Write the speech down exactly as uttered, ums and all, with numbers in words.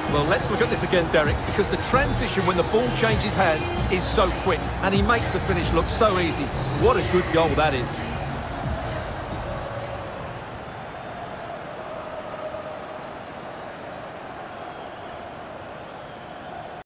Well, let's look at this again, Derek, because the transition when the ball changes hands is so quick, and he makes the finish look so easy. What a good goal that is.